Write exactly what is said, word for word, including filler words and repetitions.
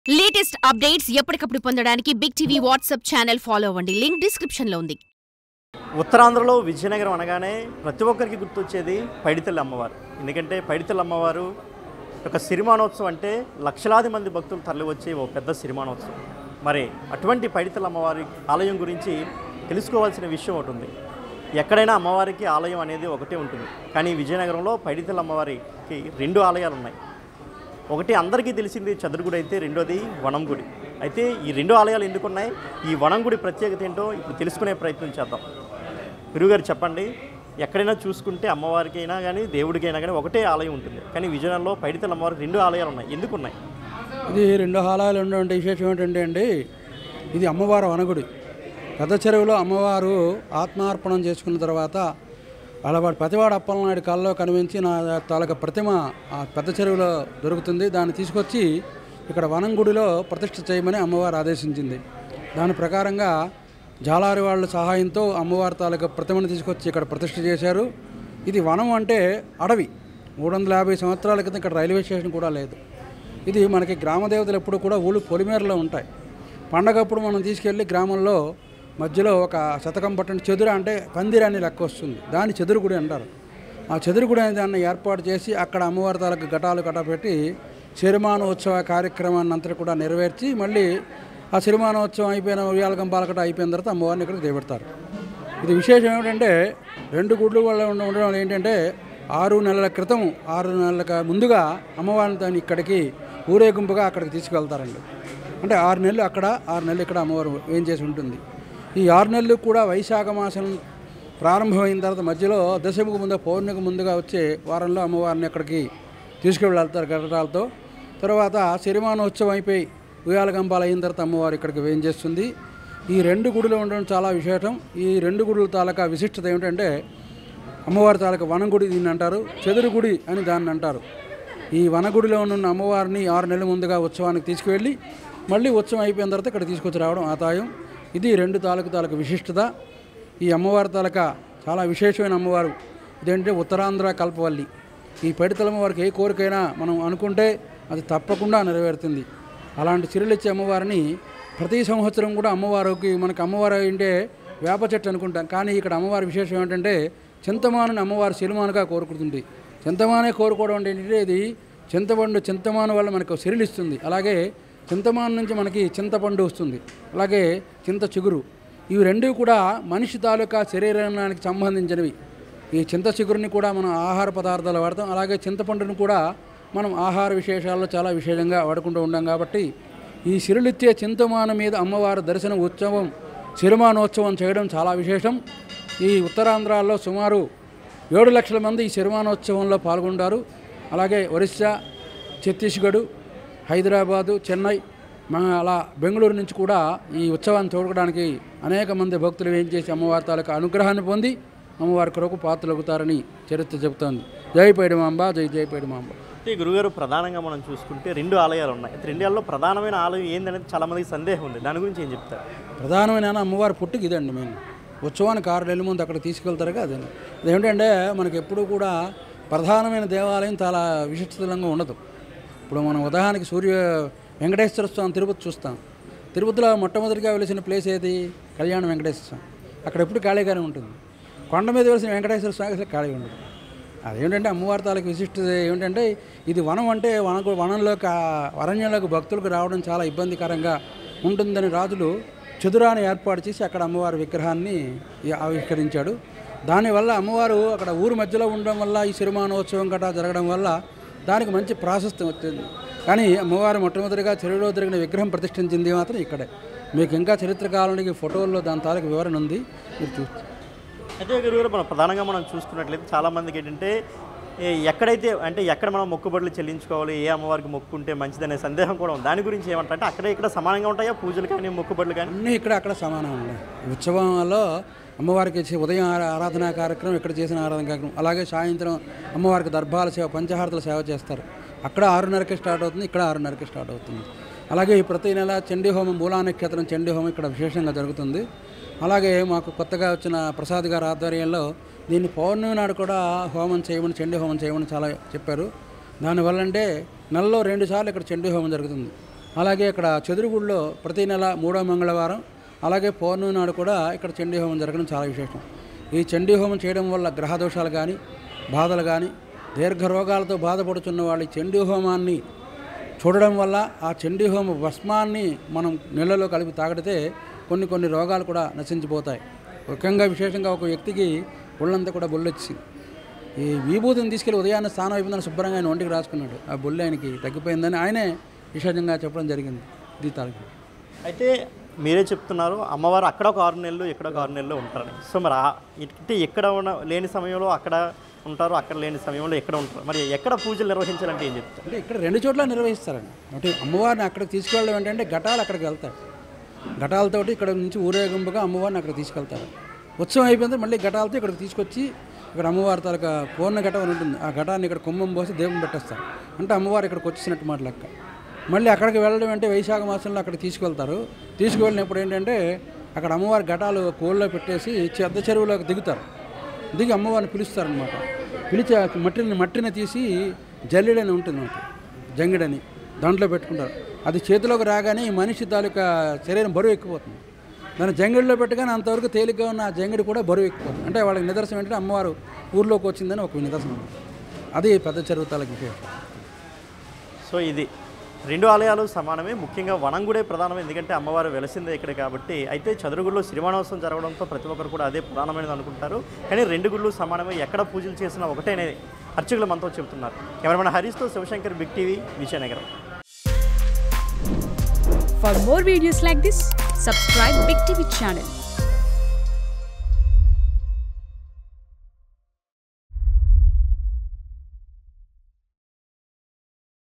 Latest updates ఎప్పటికప్పుడు పొందడానికి Big TV WhatsApp channel follow అవ్వండి. లింక్ డిస్క్రిప్షన్ లో ఉంది. ఉత్తరాంధ్రలో విజయనగరం అనగానే ప్రతి ఒక్కరికి గుర్తొచ్చేది పైడితల్లి అమ్మవారు. ఎందుకంటే పైడితల్లి అమ్మవారు ఒక సిరిమానోత్సవం అంటే లక్షలాది మంది భక్తులు తరలివచ్చే ఓ పెద్ద సిరిమానోత్సవం. మరి అటువంటి పైడితల్లి అమ్మవారి ఆలయం గురించి తెలుసుకోవాల్సిన విషయం ఒకటి ఉంది. ఎక్కడైనా అమ్మవారికి ఆలయం అనేది ఒకటే ఉంటుంది, కానీ విజయనగరంలో పైడితల్లి అమ్మవారికి రెండు ఆలయాలు ఉన్నాయి. ఒకటి అందరికీ తెలిసింది చదురుగుడి అయితే, రెండోది వనంగుడి. అయితే ఈ రెండు ఆలయాలు ఎందుకున్నాయి, ఈ వనంగుడి ప్రత్యేకత ఏంటో ఇప్పుడు తెలుసుకునే ప్రయత్నం చేద్దాం. గురువుగారు చెప్పండి, ఎక్కడైనా చూసుకుంటే అమ్మవారికి అయినా కానీ దేవుడికైనా కానీ ఒకటే ఆలయం ఉంటుంది, కానీ విజయనగరంలో పైడితల్లి అమ్మవారికి రెండు ఆలయాలు ఉన్నాయి. ఎందుకు ఉన్నాయి? ఇది రెండు ఆలయాలు ఉన్నటువంటి విశేషం ఏంటంటే అండి, ఇది అమ్మవారు వనగుడి. పెద్ద చెరువులో అమ్మవారు ఆత్మార్పణం చేసుకున్న తర్వాత వాళ్ళవాడు పతివాడు అప్పలనాయుడు కళ్ళలో కనిపించి నా తాలూకా ప్రతిమ ఆ పెద్ద చెరువులో దొరుకుతుంది. దాన్ని తీసుకొచ్చి ఇక్కడ వనంగుడిలో ప్రతిష్ఠ చేయమని అమ్మవారు ఆదేశించింది. దాని ప్రకారంగా జాలారి వాళ్ళ సహాయంతో అమ్మవారి తాలూకా ప్రతిమను తీసుకొచ్చి ఇక్కడ ప్రతిష్ఠ చేశారు. ఇది వనం అంటే అడవి. మూడు వందల యాభై సంవత్సరాల క్రితం ఇక్కడ రైల్వే స్టేషన్ కూడా లేదు. ఇది మనకి గ్రామ దేవతలు ఎప్పుడు కూడా ఊళ్ళు పొలిమేరలో ఉంటాయి. పండగప్పుడు మనం తీసుకెళ్ళి గ్రామంలో మధ్యలో ఒక శతకం పట్టండి చెదురు అంటే పందిరాన్ని లెక్క వస్తుంది, దాన్ని చెదురుగుడి అంటారు. ఆ చెదురుగుడి అనే దాన్ని ఏర్పాటు చేసి అక్కడ అమ్మవారి తాలూకు ఘటాలు కట్టపెట్టి సిరిమానోత్సవ కార్యక్రమాన్ని అంతా కూడా నెరవేర్చి మళ్ళీ ఆ సిరిమానోత్సవం అయిపోయిన ఉయ్యాలకం పాలకట అయిపోయిన తర్వాత అమ్మవారిని ఇక్కడికి దేవెడతారు. ఇది విశేషం ఏమిటంటే రెండు గుడ్లు వల్ల ఉండడం వల్ల ఏంటంటే ఆరు నెలల క్రితం ఆరు నెలల ముందుగా అమ్మవారిని దాన్ని ఇక్కడికి ఊరేగింపుగా అక్కడికి తీసుకువెళ్తారండి. అంటే ఆరు నెలలు అక్కడ ఆరు నెలలు ఇక్కడ అమ్మవారు ఏం చేసి ఉంటుంది. ఈ ఆరు నెలలు కూడా వైశాఖ మాసం ప్రారంభమైన తర్వాత మధ్యలో దశమికి ముందు పౌర్ణమికి ముందుగా వచ్చే వారంలో అమ్మవారిని అక్కడికి తీసుకువెళ్తారు ఘటాలతో. తర్వాత సిరిమానోత్సవం అయిపోయి ఉయ్యాల గంపాలు అయిన తర్వాత అమ్మవారు ఇక్కడికి వేం చేస్తుంది. ఈ రెండు గుడులు ఉండడం చాలా విశేషం. ఈ రెండు గుడుల తాలూకా విశిష్టత ఏమిటంటే అమ్మవారి తాలూకా వనగుడి దీన్ని అంటారు, చెదురుగుడి అని దాన్ని అంటారు. ఈ వనగుడిలో ఉన్న అమ్మవారిని ఆరు నెలల ముందుగా ఉత్సవానికి తీసుకువెళ్ళి మళ్ళీ ఉత్సవం అయిపోయిన తర్వాత ఇక్కడ తీసుకొచ్చి రావడం ఆదాయం. ఇది రెండు తాలూకు తాలూకు విశిష్టత. ఈ అమ్మవారి తాలూకా చాలా విశేషమైన అమ్మవారు. ఇదేంటంటే ఉత్తరాంధ్ర కల్పవల్లి. ఈ పైడితల్లి అమ్మవారికి ఏ కోరికైనా మనం అనుకుంటే అది తప్పకుండా నెరవేరుతుంది. అలాంటి చిరులిచ్చే అమ్మవారిని ప్రతి సంవత్సరం కూడా అమ్మవారికి మనకు అమ్మవారు అంటే వేప చెట్టు అనుకుంటాం, కానీ ఇక్కడ అమ్మవారి విశేషం ఏంటంటే చింతమానుని అమ్మవారు సిరిమానుగా కోరుకుంటుంది. చింతమానే కోరుకోవడం అంటే ఏంటంటే ఇది చింతపండు చింతమాను వల్ల మనకు సిరిలిస్తుంది. అలాగే చింతమాను నుంచి మనకి చింతపండు వస్తుంది, అలాగే చింత చిగురు. ఇవి రెండు కూడా మనిషి తాలూకా శరీరానికి సంబంధించినవి. ఈ చింత చిగురుని కూడా మనం ఆహార పదార్థాలు వాడతాం, అలాగే చింతపండుని కూడా మనం ఆహార విశేషాల్లో చాలా విశేషంగా వాడుకుంటూ ఉంటాం. కాబట్టి ఈ సిరులిచ్చే చింతమాను మీద అమ్మవారి దర్శన ఉత్సవం సిరిమానోత్సవం చేయడం చాలా విశేషం. ఈ ఉత్తరాంధ్రాల్లో సుమారు ఏడు లక్షల మంది ఈ సిరిమానోత్సవంలో పాల్గొంటారు. అలాగే ఒరిస్సా, ఛత్తీస్గఢ్, హైదరాబాదు, చెన్నై, మన అలా బెంగళూరు నుంచి కూడా ఈ ఉత్సవాన్ని చూడడానికి అనేక మంది భక్తులు ఏం చేసి అమ్మవారి తాలూకా అనుగ్రహాన్ని పొంది అమ్మవారి కొరకు పాత్రలవుతారని చరిత్ర చెబుతోంది. జై పైడిమాంబ, జై జై పైడిమాంబ. అంటే గురుగారు, ప్రధానంగా మనం చూసుకుంటే రెండు ఆలయాలు ఉన్నాయి. రెండేళ్ళలో ప్రధానమైన ఆలయం ఏందనేది చాలామందికి సందేహం ఉంది, దాని గురించి ఏం చెప్తారు? ప్రధానమైన అమ్మవారి పుట్టుకి ఇదండి. మేము ఉత్సవానికి ఆరు నెలల ముందు అక్కడ తీసుకెళ్తారుగా అదే. అదేంటంటే మనకి ఎప్పుడు కూడా ప్రధానమైన దేవాలయం చాలా విశిష్టంగా ఉండదు. ఇప్పుడు మనం ఉదాహరణకి సూర్య వెంకటేశ్వర స్వామి తిరుపతి చూస్తాం. తిరుపతిలో మొట్టమొదటిగా వెలిసిన ప్లేస్ ఏది? కళ్యాణ వెంకటేశ్వర స్వామి. అక్కడ ఎప్పుడు ఖాళీగానే ఉంటుంది. కొండ మీద వెలిసిన వెంకటేశ్వర స్వామి అసలు ఖాళీ ఉండదు. అదేంటంటే అమ్మవారి తాలూకు విశిష్టత ఏమిటంటే ఇది వనం అంటే వన వనంలోకి అరణ్యంలోకి భక్తులకు రావడం చాలా ఇబ్బందికరంగా ఉంటుందని రాజులు చదురాన్ని ఏర్పాటు చేసి అక్కడ అమ్మవారి విగ్రహాన్ని ఆవిష్కరించాడు. దానివల్ల అమ్మవారు అక్కడ ఊరు మధ్యలో ఉండడం వల్ల ఈ సిరిమానోత్సవం గట్రా జరగడం వల్ల దానికి మంచి ప్రాశస్త్యం వచ్చింది. కానీ అమ్మవారు మొట్టమొదటిగా చెరువులో జరిగిన విగ్రహం ప్రతిష్ఠించింది మాత్రం ఇక్కడే. మీకు ఇంకా చరిత్ర కాలానికి ఫోటోల్లో దాని తాలూకు వివరణ ఉంది, మీరు చూస్తే. అయితే గురుగారు, మనం ప్రధానంగా మనం చూసుకున్నట్లయితే చాలామందికి ఏంటంటే ఎక్కడైతే అంటే ఎక్కడ మనం మొక్కుబడులు చెల్లించుకోవాలి, ఏ అమ్మవారికి మొక్కుంటే మంచిదనే సందేహం కూడా ఉంది. దాని గురించి ఏమంటారంటే అక్కడ ఇక్కడ సమానంగా ఉంటాయా పూజలు కానీ మొక్కుబడులు కానీ? అన్నీ ఇక్కడ అక్కడ సమానం ఉన్నాయి. ఉత్సవంలో అమ్మవారికి ఉదయం ఆరాధనా కార్యక్రమం, ఇక్కడ చేసిన ఆరాధన కార్యక్రమం, అలాగే సాయంత్రం అమ్మవారికి దర్భాల సేవ, పంచహారతల సేవ చేస్తారు. అక్కడ ఆరున్నరకి స్టార్ట్ అవుతుంది, ఇక్కడ ఆరున్నరకి స్టార్ట్ అవుతుంది. అలాగే ప్రతి నెల చండీ హోమం, మూలా నక్షత్రం చండీ హోమం ఇక్కడ విశేషంగా జరుగుతుంది. అలాగే మాకు కొత్తగా వచ్చిన ప్రసాద్ గారి ఆధ్వర్యంలో దీన్ని పౌర్ణమి నాడు కూడా హోమం చేయమని, చండీ హోమం చేయమని చాలా చెప్పారు. దానివల్ల అంటే నెలలో రెండు సార్లు ఇక్కడ చండీ హోమం జరుగుతుంది. అలాగే ఇక్కడ చదురుగుడిలో ప్రతి నెల మూడో మంగళవారం అలాగే పౌర్ణమి నాడు కూడా ఇక్కడ చండీ హోమం జరగడం చాలా విశేషం. ఈ చండీ హోమం చేయడం వల్ల గ్రహ దోషాలు కానీ బాధలు కానీ దీర్ఘ రోగాలతో బాధపడుతున్న వాళ్ళు చండీ హోమాన్ని చూడడం వల్ల ఆ చండీ హోమ భస్మాన్ని మనం నీళ్ళలో కలిపి తాగితే కొన్ని కొన్ని రోగాలు కూడా నశించిపోతాయి. ముఖ్యంగా విశేషంగా ఒక వ్యక్తికి ఒళ్ళంతా కూడా బొల్లొచ్చింది. ఈ విభూతిని తీసుకెళ్ళి ఉదయాన్నే స్నానం అయిపోయిందని శుభ్రంగా ఆయన ఒంటికి రాసుకున్నాడు. ఆ బొల్లి ఆయనకి తగ్గిపోయిందని ఆయనే విశేషంగా చెప్పడం జరిగింది దీతాలకి. అయితే మీరే చెప్తున్నారు అమ్మవారు అక్కడ ఒక ఆరు నెలలు ఇక్కడ ఒక ఆరు నెలలు ఉంటారని. సో మరి ఇటు ఎక్కడ ఉన్న లేని సమయంలో అక్కడ ఉంటారు, అక్కడ లేని సమయంలో ఎక్కడ ఉంటారు. మరి ఎక్కడ పూజలు నిర్వహించాలంటే ఏం చెప్తారు? అంటే ఇక్కడ రెండు చోట్ల నిర్వహిస్తారండి. అంటే అమ్మవారిని అక్కడికి తీసుకెళ్ళడం ఏంటంటే ఘటాలు అక్కడికి వెళ్తాయి. ఘటాలతోటి ఇక్కడ నుంచి ఊరేగింపుగా అమ్మవారిని అక్కడ తీసుకెళ్తారు. ఉత్సవం అయిపోయింది మళ్ళీ ఘటాలతో ఇక్కడికి తీసుకొచ్చి ఇక్కడ అమ్మవారి తలక పూర్ణ ఘటం అని ఉంటుంది. ఆ ఘటాన్ని ఇక్కడ కుంభం పోసి దేవుని పెట్టేస్తారు. అంటే అమ్మవారు ఇక్కడికి వచ్చేసినట్టు మాట లెక్క. మళ్ళీ అక్కడికి వెళ్ళడం అంటే వైశాఖ మాసంలో అక్కడికి తీసుకువెళ్తారు. తీసుకువెళ్ళినప్పుడు ఏంటంటే అక్కడ అమ్మవారి ఘటాలు కోళ్ళలో పెట్టేసి చెద్ద చెరువులోకి దిగుతారు. దిగి అమ్మవారిని పిలుస్తారనమాట. పిలిచి మట్టిని మట్టిని తీసి జల్లెడని ఉంటుంది మనకి, జంగిడని దాంట్లో పెట్టుకుంటారు. అది చేతిలోకి రాగానే ఈ మనిషి తాలూకా శరీరం బరువు ఎక్కిపోతుంది. దాన్ని జంగిడిలో పెట్టగానే అంతవరకు తేలిగ్గా ఉన్న ఆ జంగిడి కూడా బరువు ఎక్కిపోతుంది. అంటే వాళ్ళకి నిదర్శనం ఏంటంటే అమ్మవారు ఊర్లోకి వచ్చిందని ఒక నిదర్శనం. అది పెద్ద చెరువు తాలూకు విశేషం. సో ఇది రెండు ఆలయాలు సమానమే, ముఖ్యంగా వనంగుడే ప్రధానం, ఎందుకంటే అమ్మవారు వెలసిందే ఇక్కడ కాబట్టి. అయితే చదురుగుడిలో శ్రీమానోత్సవం జరగడంతో ప్రతి ఒక్కరు కూడా అదే ప్రధానమైనది అనుకుంటారు. కానీ రెండు గుళ్ళు సమానమే, ఎక్కడ పూజలు చేసినా ఒకటే అనేది అర్చకులు మనతో చెబుతున్నారు. కెమెరామెన్ హరీష్తో Shivashankar, Big TV, Vizianagaram. For more videos like this, subscribe Big T V channel.